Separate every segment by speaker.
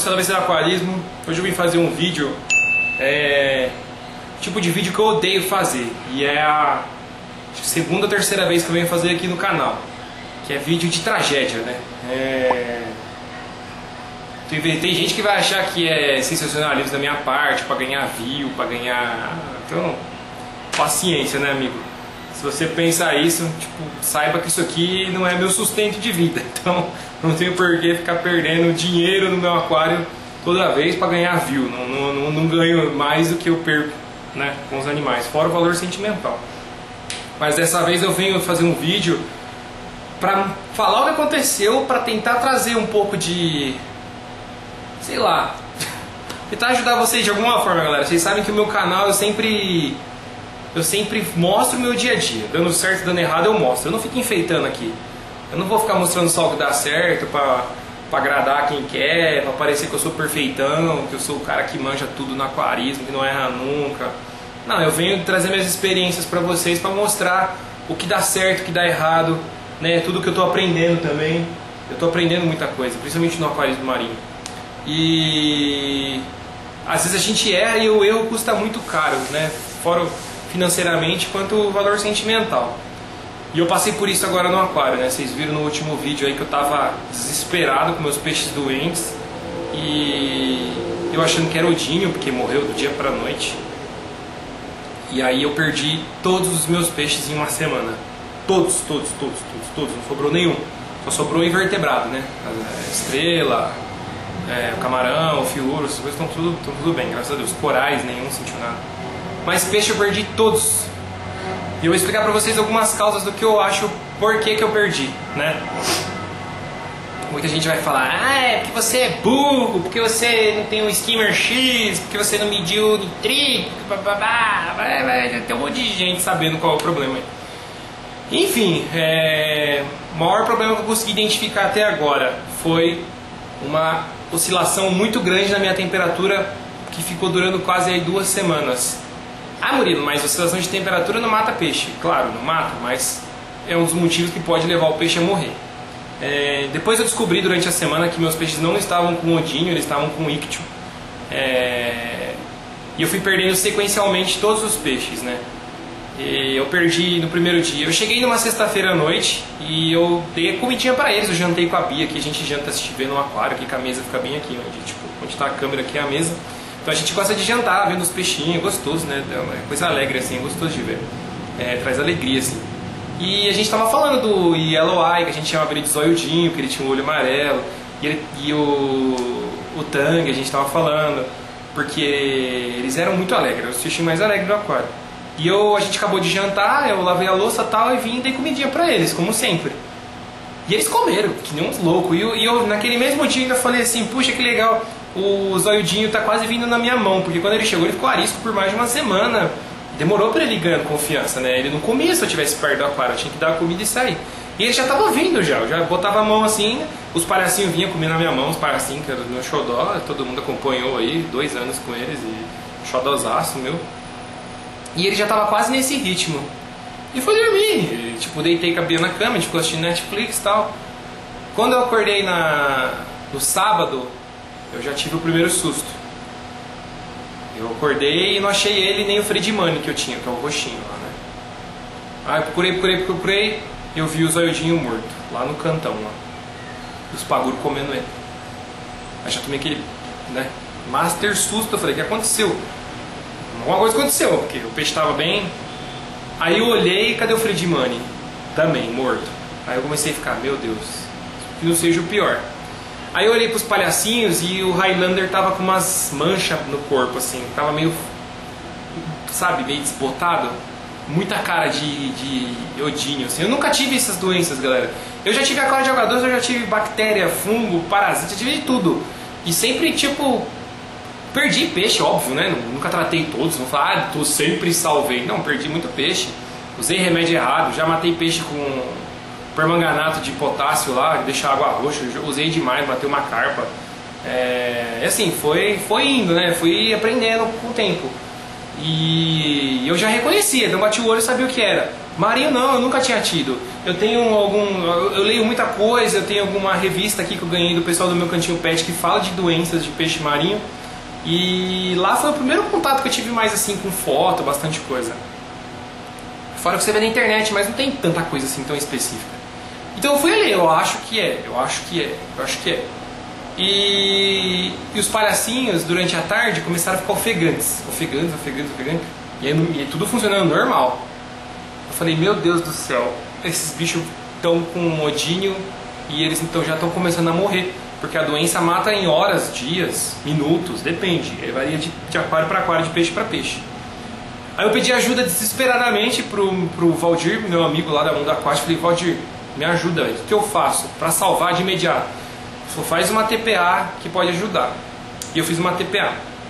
Speaker 1: especialista do aquarismo. Hoje eu vim fazer um vídeo, tipo de vídeo que eu odeio fazer. E é a segunda ou terceira vez que eu venho fazer aqui no canal, que é vídeo de tragédia, né? Tem gente que vai achar que é sensacionalismo da minha parte, pra ganhar view, pra ganhar... Então, paciência, né, amigo? Se você pensar isso, tipo, saiba que isso aqui não é meu sustento de vida. Então, não tenho por que ficar perdendo dinheiro no meu aquário toda vez pra ganhar view. Não ganho mais do que eu perco, né, com os animais, fora o valor sentimental. Mas dessa vez eu venho fazer um vídeo pra falar o que aconteceu, pra tentar trazer um pouco de... sei lá, tentar ajudar vocês de alguma forma, galera. Vocês sabem que o meu canal eu sempre mostro o meu dia a dia. Dando certo, dando errado, eu mostro. Eu não fico enfeitando aqui. Eu não vou ficar mostrando só o que dá certo pra agradar quem quer, pra parecer que eu sou perfeitão, que eu sou o cara que manja tudo no aquarismo, que não erra nunca. Não, eu venho trazer minhas experiências pra vocês, pra mostrar o que dá certo, o que dá errado, né? Tudo que eu tô aprendendo também. Eu tô aprendendo muita coisa, principalmente no aquarismo marinho. E às vezes a gente erra e o erro custa muito caro, né? Fora financeiramente quanto o valor sentimental. E eu passei por isso agora no aquário, né? Vocês viram no último vídeo aí que eu tava desesperado com meus peixes doentes e eu achando que era odinho, porque morreu do dia pra noite. E aí eu perdi todos os meus peixes em uma semana. Todos, não sobrou nenhum. Só sobrou invertebrado, né? A estrela, o camarão, o fiuro, essas coisas estão tudo bem, graças a Deus. Corais, nenhum sentiu nada. Mas peixe eu perdi todos. E eu vou explicar pra vocês algumas causas do que eu acho, por que eu perdi, né? Muita gente vai falar, é porque você é burro, porque você não tem um skimmer X, porque você não mediu o nitrito, vai ter um monte de gente sabendo qual é o problema. Enfim, o maior problema que eu consegui identificar até agora foi uma oscilação muito grande na minha temperatura, que ficou durando quase aí 2 semanas. Ah, Murilo, mas oscilação de temperatura não mata peixe. Claro, não mata, mas é um dos motivos que pode levar o peixe a morrer. Depois eu descobri durante a semana que meus peixes não estavam com odinho, eles estavam com ictio. E eu fui perdendo sequencialmente todos os peixes, né? E eu perdi no primeiro dia. Eu cheguei numa sexta-feira à noite e eu dei comidinha pra eles. Eu jantei com a Bia, que a gente janta se estiver no aquário, aqui que a mesa fica bem aqui, onde tá a câmera aqui é a mesa. Então a gente gosta de jantar, vendo os peixinhos, gostoso, né? É coisa alegre assim, gostoso de ver. Traz alegria assim. E a gente tava falando do Yellow Eye, que a gente chamava ele de zoiudinho, que ele tinha um olho amarelo. E o Tang, a gente tava falando, porque eles eram muito alegres, os peixinhos mais alegres do aquário. E a gente acabou de jantar, eu lavei a louça e tal, e vim e dei comidinha pra eles, como sempre. E eles comeram, que nem uns loucos. E eu naquele mesmo dia ainda falei assim, puxa que legal, o zoiudinho tá quase vindo na minha mão, porque quando ele chegou ele ficou arisco por mais de uma semana. Demorou pra ele ir ganhando confiança, né? Ele não comia se eu estivesse perto do aquário, eu tinha que dar a comida e sair. E ele já tava vindo já, eu já botava a mão assim, os palhacinhos vinham comer na minha mão, os palhacinhos que eram do meu xodó, todo mundo acompanhou aí, 2 anos com eles, e xodózaço meu. E ele já tava quase nesse ritmo. E foi dormir, tipo, deitei com a Bia na cama, a gente ficou assistindo Netflix e tal. Quando eu acordei no sábado, eu já tive o primeiro susto. Eu acordei e não achei ele nem o Fredimani que eu tinha, que é o roxinho lá, né? Aí eu procurei, e eu vi o zoiudinho morto, lá no cantão, lá. Os paguro comendo ele. Aí já tomei aquele, né, master susto, eu falei, o que aconteceu? Alguma coisa aconteceu, porque o peixe estava bem. Aí eu olhei e cadê o Fredimani? Também, morto. Aí eu comecei a ficar, meu Deus, que não seja o pior. Aí eu olhei pros palhacinhos e o Highlander tava com umas manchas no corpo, assim. Tava meio, sabe, meio desbotado. Muita cara de iodínio, assim. Eu nunca tive essas doenças, galera. Eu já tive aquário de jogadores, eu já tive bactéria, fungo, parasita, eu tive de tudo. E sempre, tipo... perdi peixe, óbvio, né? Nunca tratei todos, não falar, tu sempre salvei. Não, perdi muito peixe. Usei remédio errado, já matei peixe com permanganato de potássio lá, que deixa a água roxa. Usei demais, matei uma carpa. Assim, foi indo, né? Fui aprendendo com o tempo. E eu já reconhecia, então bati o olho e sabia o que era. Marinho não, eu nunca tinha tido. Eu leio muita coisa, eu tenho alguma revista aqui que eu ganhei do pessoal do meu cantinho pet que fala de doenças de peixe marinho. E lá foi o primeiro contato que eu tive mais assim com foto, bastante coisa. Fora que você vê na internet, mas não tem tanta coisa assim tão específica. Então eu fui ler, eu acho que é. E os palhacinhos durante a tarde começaram a ficar ofegantes. Ofegantes. E tudo funcionando normal. Eu falei, meu Deus do céu, esses bichos estão com um odinho e eles então já estão começando a morrer. Porque a doença mata em horas, dias, minutos, depende. Varia de aquário para aquário, de peixe para peixe. Aí eu pedi ajuda desesperadamente pro Valdir, meu amigo lá da Mundo Aquático. Falei, Valdir, me ajuda, o que eu faço para salvar de imediato? Ele falou, faz uma TPA que pode ajudar. E eu fiz uma TPA.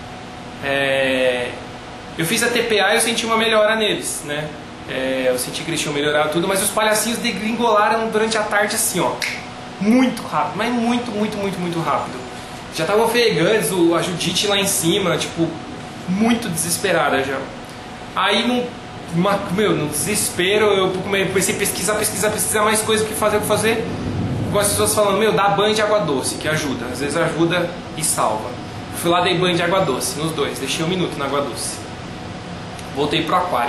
Speaker 1: Eu fiz a TPA e eu senti uma melhora neles, né? Eu senti que eles tinham melhorado tudo, mas os palhacinhos degringolaram durante a tarde assim, ó. Muito rápido, mas muito rápido. Já estavam ofegantes, a Judite lá em cima, tipo, muito desesperada já. Aí, no desespero, eu comecei a pesquisar mais coisas, o que fazer. Com as pessoas falando, dá banho de água doce, que ajuda. Às vezes ajuda e salva. Fui lá, dei banho de água doce, nos dois. Deixei 1 minuto na água doce. Voltei pro aquário.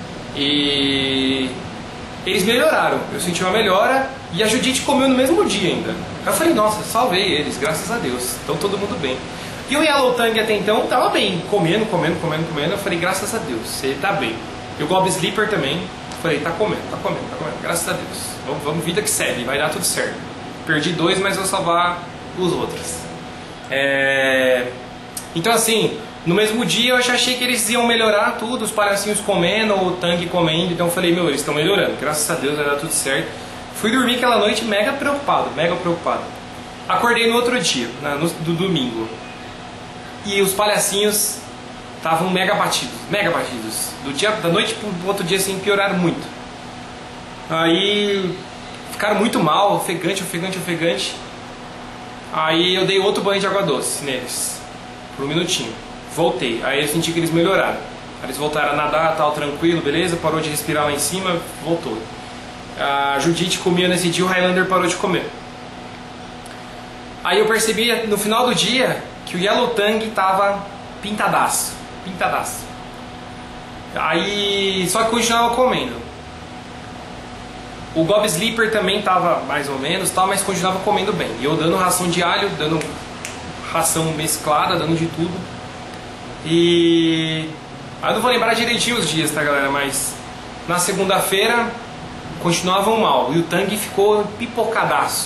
Speaker 1: E eles melhoraram. Eu senti uma melhora e a Judite comeu no mesmo dia ainda. Eu falei, nossa, salvei eles, graças a Deus. Então todo mundo bem. E o Yellow Tang até então tava bem, comendo. Eu falei, graças a Deus, ele tá bem. E o Gob Sleeper também, falei, tá comendo, graças a Deus. Vamos, vida que segue, vai dar tudo certo. Perdi 2, mas vou salvar os outros. Então assim, no mesmo dia eu já achei que eles iam melhorar tudo, os palhacinhos comendo, o Tang comendo. Então eu falei, eles estão melhorando, graças a Deus vai dar tudo certo. Fui dormir aquela noite mega preocupado. Acordei no outro dia, do domingo. E os palhacinhos estavam mega batidos. Da noite pro outro dia assim, pioraram muito. Aí ficaram muito mal, ofegante. Aí eu dei outro banho de água doce neles, por 1 minutinho. Voltei, aí eu senti que eles melhoraram. Aí eles voltaram a nadar, tal, tranquilo, beleza, parou de respirar lá em cima, voltou. A Judite comia nesse dia, o Highlander parou de comer. Aí eu percebi no final do dia que o Yellow Tang tava pintadaço. Aí, só que continuava comendo. O Gob Sleeper também tava mais ou menos, mas continuava comendo bem. E eu dando ração de alho, dando ração mesclada, dando de tudo. E aí eu não vou lembrar direitinho os dias, tá galera? Mas na segunda-feira continuavam mal. E o Tang ficou pipocadaço.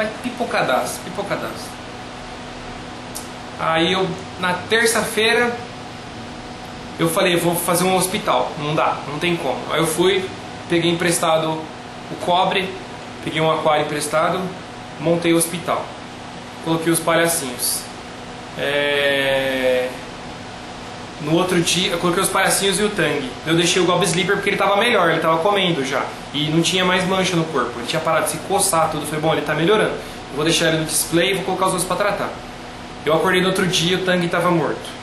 Speaker 1: Aí na terça-feira eu falei, vou fazer um hospital. Não dá, não tem como. Aí eu fui, peguei emprestado o cobre, peguei um aquário emprestado, montei o hospital. Coloquei os palhacinhos. No outro dia eu coloquei os palhacinhos e o Tang. Eu deixei o Gob Sleeper porque ele estava melhor, ele estava comendo já. E não tinha mais mancha no corpo, ele tinha parado de se coçar tudo. Eu falei, bom, ele está melhorando. Eu vou deixar ele no display e vou colocar os outros para tratar. Eu acordei no outro dia e o Tang estava morto.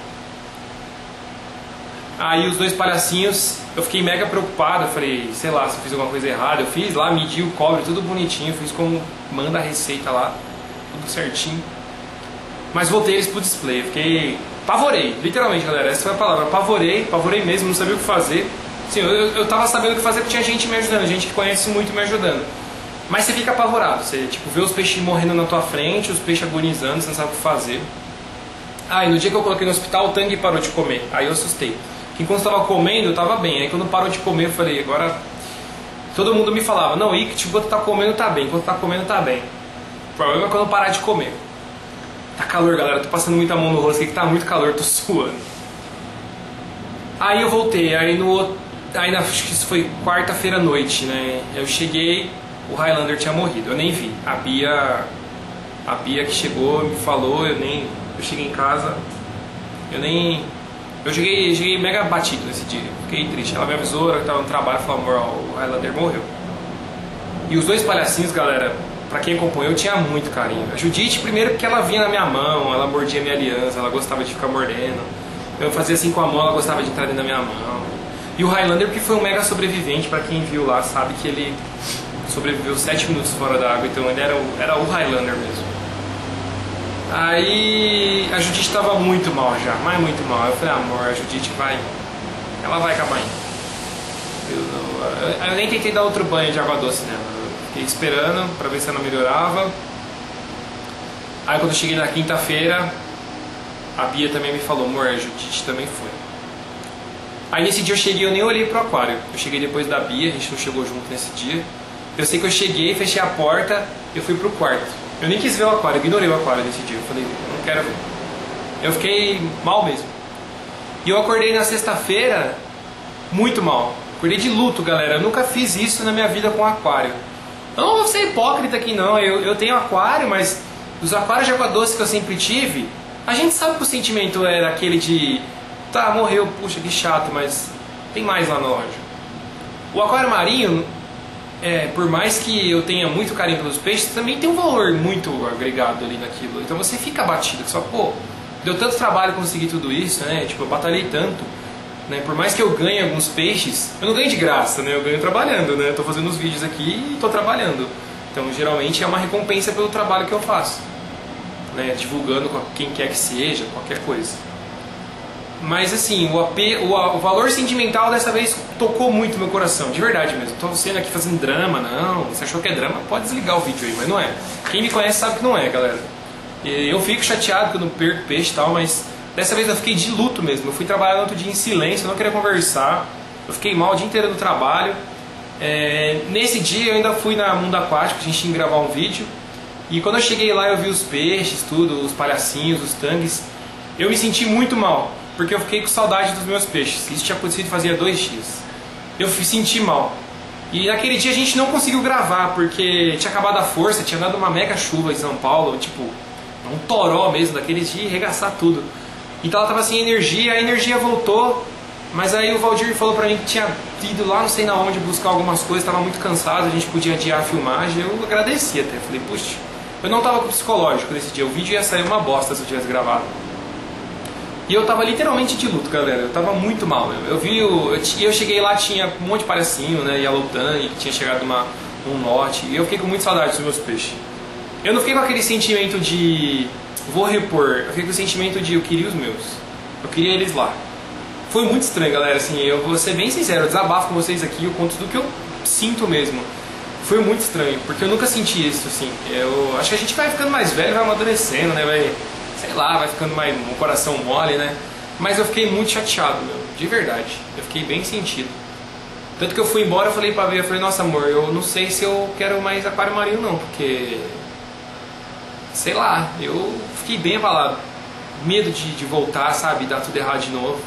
Speaker 1: Aí os 2 palhacinhos, eu fiquei mega preocupado. Eu falei, sei lá, se eu fiz alguma coisa errada. Eu fiz lá, medi o cobre, tudo bonitinho. Fiz como manda a receita lá, tudo certinho. Mas voltei eles pro display. Eu fiquei... Pavorei, literalmente, galera. Essa foi a palavra. Pavorei mesmo, não sabia o que fazer. Sim, eu tava sabendo o que fazer porque tinha gente me ajudando, gente que conhece muito me ajudando. Mas você fica apavorado. Você vê os peixes morrendo na tua frente, os peixes agonizando, você não sabe o que fazer. E no dia que eu coloquei no hospital, o Tang parou de comer. Aí eu assustei. Enquanto eu tava comendo, eu tava bem. Aí quando parou de comer, eu falei, agora... Todo mundo me falava, não, Icket, enquanto tá comendo, tá bem. Enquanto tá comendo, tá bem. O problema é quando parar de comer. Tá calor, galera. Eu tô passando muita mão no rosto aqui, que tá muito calor, tô suando. Aí eu voltei. Acho que isso foi quarta-feira à noite, né? Eu cheguei, o Highlander tinha morrido. Eu nem vi. A Bia que chegou, me falou, eu cheguei em casa, eu cheguei mega batido nesse dia, fiquei triste. Ela me avisou, eu tava no trabalho, falou, amor, o Highlander morreu. E os 2 palhacinhos, galera, pra quem acompanhou, eu tinha muito carinho. A Judite, primeiro porque ela vinha na minha mão, ela mordia minha aliança, ela gostava de ficar mordendo. Eu fazia assim com a mão, ela gostava de entrar dentro da minha mão. E o Highlander, que foi um mega sobrevivente, pra quem viu lá, sabe que ele sobreviveu 7 minutos fora da água, então ele era o Highlander mesmo. Aí a Judite tava muito mal já, mas muito mal. Eu falei, amor, a Judite ela vai acabar indo. Eu nem tentei dar outro banho de água doce nela. Eu fiquei esperando pra ver se ela melhorava. Aí quando eu cheguei na quinta-feira, a Bia também me falou, amor, a Judite também foi. Aí nesse dia eu cheguei, eu nem olhei pro aquário. Eu cheguei depois da Bia, a gente não chegou junto nesse dia. Eu sei que eu cheguei, fechei a porta, eu fui pro quarto. Eu nem quis ver o aquário, eu ignorei o aquário nesse dia. Eu falei, não quero ver. Eu fiquei mal mesmo. E eu acordei na sexta-feira muito mal. Acordei de luto, galera. Eu nunca fiz isso na minha vida com aquário. Eu não vou ser hipócrita aqui não. Eu tenho aquário, mas os aquários de água doce que eu sempre tive, a gente sabe que o sentimento era aquele de... Tá, morreu, puxa, que chato, mas tem mais lá na loja. O aquário marinho, por mais que eu tenha muito carinho pelos peixes, também tem um valor muito agregado ali naquilo. Então você fica abatido, que só, pô, deu tanto trabalho conseguir tudo isso, né? Tipo, eu batalhei tanto, né? Por mais que eu ganhe alguns peixes, eu não ganho de graça, né? Eu ganho trabalhando, né? Eu tô fazendo os vídeos aqui e tô trabalhando. Então, geralmente é uma recompensa pelo trabalho que eu faço, né? Divulgando com quem quer que seja, qualquer coisa. Mas assim, o valor sentimental dessa vez tocou muito meu coração, de verdade mesmo. Tô sendo aqui fazendo drama, não. Você achou que é drama? Pode desligar o vídeo aí, mas não é. Quem me conhece sabe que não é, galera. Eu fico chateado quando perco peixe e tal, mas dessa vez eu fiquei de luto mesmo. Eu fui trabalhar no outro dia em silêncio, eu não queria conversar. Eu fiquei mal o dia inteiro no trabalho. Nesse dia eu ainda fui na Mundo Aquático, a gente ia gravar um vídeo. E quando eu cheguei lá eu vi os peixes, tudo, os palhacinhos, os tangues. Eu me senti muito mal, porque eu fiquei com saudade dos meus peixes. Isso tinha acontecido fazia 2 dias. Eu senti mal. E naquele dia a gente não conseguiu gravar, porque tinha acabado a força, tinha dado uma mega chuva em São Paulo, tipo, um toró mesmo, daqueles de arregaçar tudo. Então ela tava sem energia, a energia voltou, mas aí o Valdir falou pra mim que tinha ido lá não sei na onde buscar algumas coisas, tava muito cansado, a gente podia adiar a filmagem. Eu agradeci até, falei, puxa, eu não tava com psicológico nesse dia, o vídeo ia sair uma bosta se eu tivesse gravado. E eu tava literalmente de luto, galera. Eu tava muito mal mesmo. Eu cheguei lá, tinha um monte de palhacinho, né? Yellow Tang, que tinha chegado um lote. E eu fiquei com muita saudade dos meus peixes. Eu não fiquei com aquele sentimento de vou repor. Eu fiquei com o sentimento de eu queria os meus. Eu queria eles lá. Foi muito estranho, galera. Assim, eu vou ser bem sincero, eu desabafo com vocês aqui, eu conto tudo que eu sinto mesmo. Foi muito estranho, porque eu nunca senti isso, assim. Eu acho que a gente vai ficando mais velho, vai amadurecendo, né? Sei lá, vai ficando mais um coração mole, né? Mas eu fiquei muito chateado, meu, de verdade. Eu fiquei bem sentido. Tanto que eu fui embora, eu falei pra Bia, eu falei, nossa amor, eu não sei se eu quero mais aquário marinho não, porque... Sei lá, eu fiquei bem abalado. Medo de voltar, sabe, dar tudo errado de novo.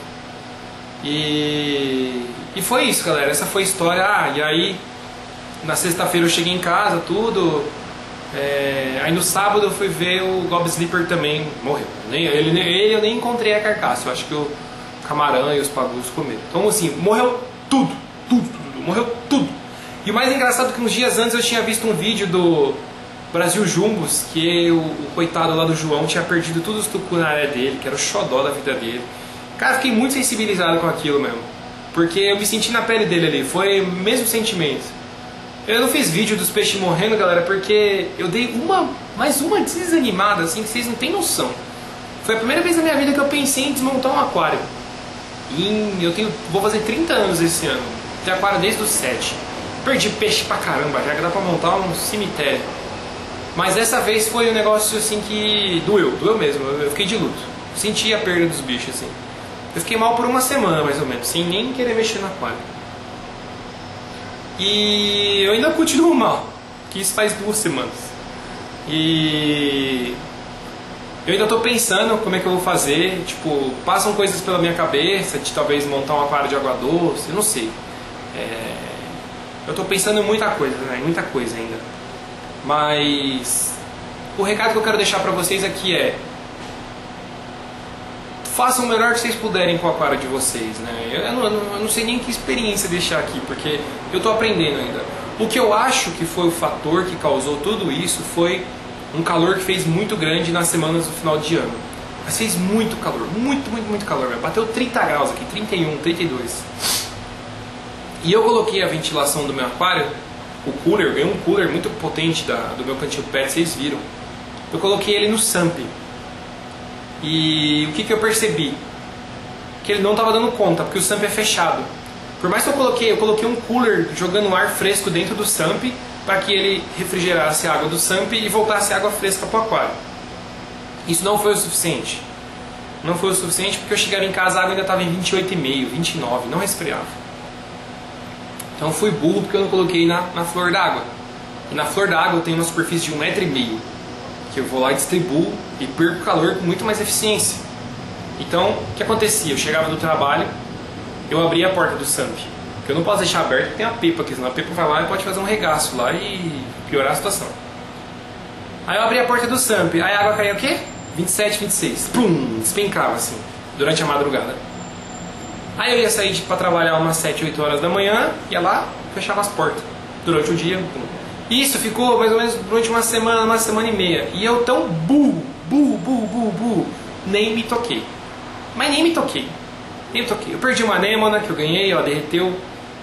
Speaker 1: E foi isso, galera, essa foi a história. E aí, na sexta-feira eu cheguei em casa, tudo... aí no sábado eu fui ver o Gob Sleeper também, morreu. Ele eu nem encontrei a carcaça, eu acho que o camarão e os pagus comeram. Então assim, morreu tudo, morreu tudo. E o mais engraçado é que uns dias antes eu tinha visto um vídeo do Brasil Jumbos, que o coitado lá do João tinha perdido todos os tucunaré dele, que era o xodó da vida dele. Cara, fiquei muito sensibilizado com aquilo mesmo, porque eu me senti na pele dele ali, foi o mesmo sentimento. Eu não fiz vídeo dos peixes morrendo, galera, porque eu dei mais uma desanimada, assim, que vocês não têm noção. Foi a primeira vez na minha vida que eu pensei em desmontar um aquário. Vou fazer 30 anos esse ano. Tenho aquário desde os 7. Perdi peixe pra caramba, já que dá pra montar um cemitério. Mas dessa vez foi um negócio, assim, que doeu mesmo. Eu fiquei de luto. Senti a perda dos bichos, assim. Eu fiquei mal por uma semana, mais ou menos, sem nem querer mexer no aquário. E eu ainda continuo mal, que isso faz 2 semanas. E eu ainda estou pensando como é que eu vou fazer. Tipo, passam coisas pela minha cabeça de talvez montar um aquário de água doce, eu não sei. Eu estou pensando em muita coisa, né? Muita coisa ainda. Mas o recado que eu quero deixar para vocês aqui é: façam o melhor que vocês puderem com o aquário de vocês, né? Eu não sei nem que experiência deixar aqui, porque eu estou aprendendo ainda. O que eu acho que foi o fator que causou tudo isso foi um calor que fez muito grande nas semanas do final de ano. Mas fez muito calor, muito calor, velho. Bateu 30 graus aqui, 31, 32. E eu coloquei a ventilação do meu aquário, o cooler, ganhei um cooler muito potente do meu cantinho pet, vocês viram. Eu coloquei ele no SAMP. E o que eu percebi? Que ele não estava dando conta, porque o SAMP é fechado. Por mais que eu coloquei um cooler jogando ar fresco dentro do SAMP para que ele refrigerasse a água do SAMP e voltasse água fresca para o aquário. Isso não foi o suficiente. Não foi o suficiente porque eu chegava em casa, a água ainda estava em 28,5, 29, não resfriava. Então eu fui burro porque eu não coloquei na flor d'água. E na flor d'água eu tenho uma superfície de 1,5 m, que eu vou lá e distribuo e perco calor com muito mais eficiência. Então, o que acontecia? Eu chegava do trabalho, eu abria a porta do SAMP, que eu não posso deixar aberto porque tem a pepa aqui, senão a pepa vai lá e pode fazer um regaço lá e piorar a situação. Aí eu abria a porta do SAMP, aí a água caía o quê? 27, 26. Pum! Despencava assim, durante a madrugada. Aí eu ia sair para trabalhar umas 7, 8 horas da manhã, ia lá, fechava as portas. Durante o dia. Isso ficou mais ou menos durante uma semana e meia. E eu tão burro, nem me toquei. Mas nem me toquei. Eu perdi uma anêmona que eu ganhei, ela derreteu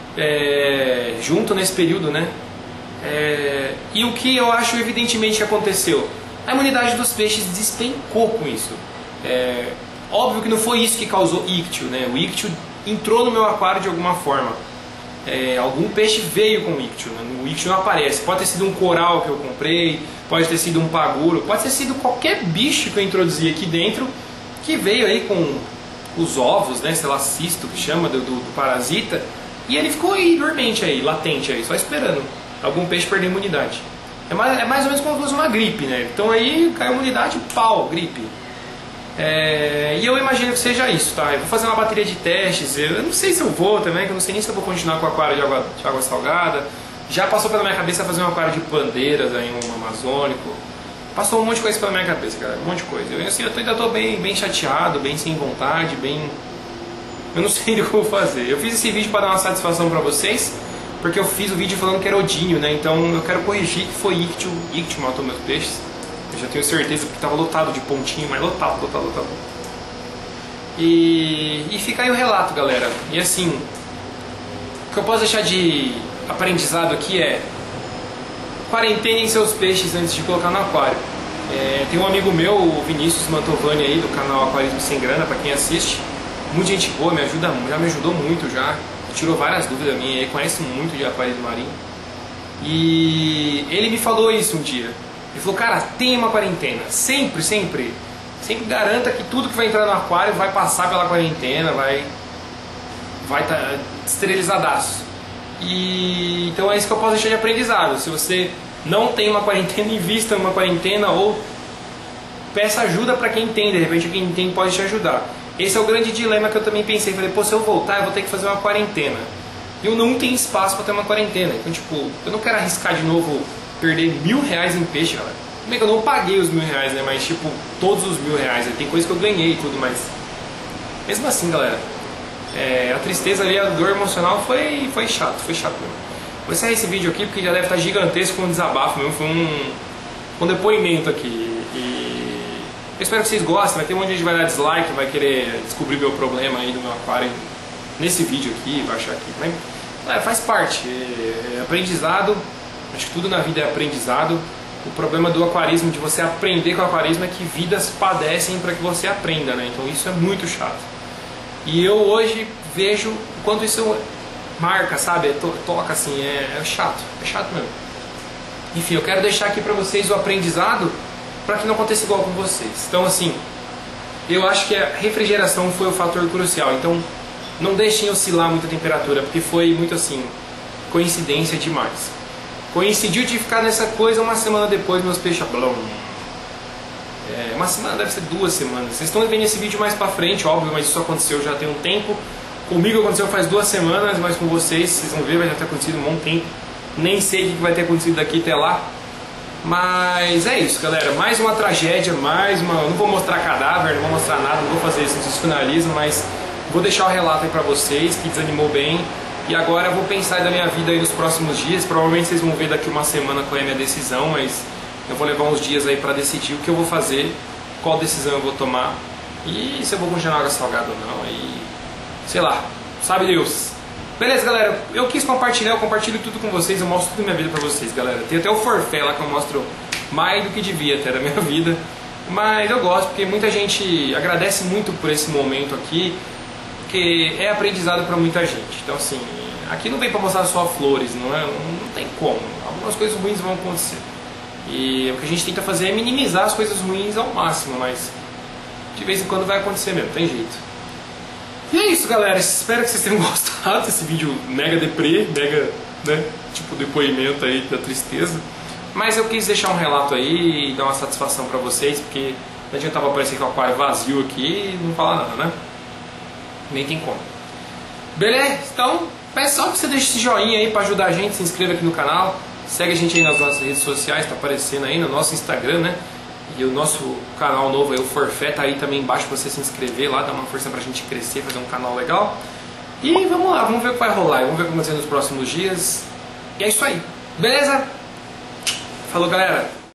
Speaker 1: junto nesse período, né? E o que eu acho evidentemente que aconteceu? A imunidade dos peixes despencou com isso. Óbvio que não foi isso que causou ictio, né? O ictio entrou no meu aquário de alguma forma. Algum peixe veio com ictio, né? O ictio não aparece. Pode ter sido um coral que eu comprei, pode ter sido um paguro, pode ter sido qualquer bicho que eu introduzi aqui dentro que veio aí com os ovos, né? Sei lá, cisto que chama do parasita, e ele ficou aí dormente aí, latente aí, só esperando algum peixe perder a imunidade. É mais ou menos como se fosse uma gripe, né? Então aí cai a imunidade, pau, gripe. E eu imagino que seja isso, tá? Eu vou fazer uma bateria de testes, eu não sei se eu vou também, que eu não sei nem se eu vou continuar com o aquário de água salgada. Já passou pela minha cabeça fazer um aquário de pandeiras aí, um amazônico. Passou um monte de coisa pela minha cabeça, cara, um monte de coisa. Eu ainda tô bem chateado, bem sem vontade, eu não sei o que eu vou fazer. Eu fiz esse vídeo para dar uma satisfação pra vocês, porque eu fiz o vídeo falando que era odínio, né? Então eu quero corrigir que foi ictio matou meus peixes. Eu já tenho certeza porque estava lotado de pontinho, mas lotado. E fica aí o relato, galera. E assim, o que eu posso deixar de aprendizado aqui é: quarentenem seus peixes antes de colocar no aquário. Tem um amigo meu, o Vinícius Mantovani aí, do canal Aquarismo Sem Grana, pra quem assiste. Muita gente boa, já me ajudou muito já. Tirou várias dúvidas minhas, ele conhece muito de aquarismo marinho. E ele me falou isso um dia. Ele falou, cara, tem uma quarentena. Sempre garanta que tudo que vai entrar no aquário vai passar pela quarentena, vai estar esterilizadaço. Então é isso que eu posso deixar de aprendizado. Se você não tem uma quarentena, invista numa quarentena ou peça ajuda para quem tem. De repente quem tem pode te ajudar. Esse é o grande dilema que eu também pensei. Falei, pô, se eu voltar eu vou ter que fazer uma quarentena. E eu não tenho espaço para ter uma quarentena. Então, tipo, eu não quero arriscar de novo perder R$1.000 em peixe, galera. Como é que eu não paguei os R$1.000, né? Mas, tipo, todos os R$1.000. Tem coisa que eu ganhei e tudo, mas... Mesmo assim, galera, a tristeza ali, a dor emocional foi chato mesmo. Vou encerrar esse vídeo aqui porque já deve estar gigantesco, um desabafo mesmo. Foi um depoimento aqui. Eu espero que vocês gostem. Vai ter um monte de gente que vai dar dislike, vai querer descobrir meu problema aí do meu aquário nesse vídeo aqui, vai achar aqui. Mas, galera, faz parte. É aprendizado. Acho que tudo na vida é aprendizado. O problema do aquarismo, de você aprender com o aquarismo, é que vidas padecem para que você aprenda, né? Então isso é muito chato. E eu hoje vejo o quanto isso marca, sabe? Toca assim, é chato mesmo. Enfim, eu quero deixar aqui para vocês o aprendizado para que não aconteça igual com vocês. Então assim, eu acho que a refrigeração foi o fator crucial. Então não deixem oscilar muito a temperatura, porque foi muito assim, coincidência demais. Coincidiu de ficar nessa coisa uma semana depois, meus peixes blum. Uma semana, deve ser 2 semanas. Vocês estão vendo esse vídeo mais pra frente, óbvio, mas isso aconteceu já tem um tempo. Comigo aconteceu faz 2 semanas, mas com vocês vão ver, vai já ter acontecido um bom tempo. Nem sei o que vai ter acontecido daqui até lá. Mas é isso, galera. Mais uma tragédia, mais uma... Não vou mostrar cadáver, não vou mostrar nada, não vou fazer isso sensacionalismo, mas vou deixar o relato aí pra vocês, que desanimou bem. E agora eu vou pensar da minha vida aí nos próximos dias. Provavelmente vocês vão ver daqui uma semana qual é a minha decisão, mas eu vou levar uns dias aí pra decidir o que eu vou fazer. qual decisão eu vou tomar e se eu vou continuar água salgada ou não, e sei lá, sabe Deus. Beleza, galera, eu quis compartilhar, eu compartilho tudo com vocês, eu mostro tudo da minha vida pra vocês, galera. Tem até o forfé lá que eu mostro mais do que devia até da minha vida, mas eu gosto porque muita gente agradece muito por esse momento aqui, porque é aprendizado pra muita gente. Então assim, aqui não vem pra mostrar só flores, não tem como, algumas coisas ruins vão acontecer. E o que a gente tenta fazer é minimizar as coisas ruins ao máximo, mas de vez em quando vai acontecer mesmo, tem jeito. E é isso, galera, espero que vocês tenham gostado desse vídeo mega deprê, mega, né, tipo depoimento aí da tristeza. Mas eu quis deixar um relato aí e dar uma satisfação pra vocês, porque não adiantava aparecer com o aquário vazio aqui e não falar nada, né? Nem tem como. Beleza? Então, peço só que você deixe esse joinha aí pra ajudar a gente, se inscreva aqui no canal, segue a gente aí nas nossas redes sociais, tá aparecendo aí no nosso Instagram, né? E o nosso canal novo, o Forfé, tá aí também embaixo pra você se inscrever lá, dar uma força pra gente crescer, fazer um canal legal. E vamos lá, vamos ver o que vai rolar, vamos ver o que vai acontecer nos próximos dias. E é isso aí, beleza? Falou, galera!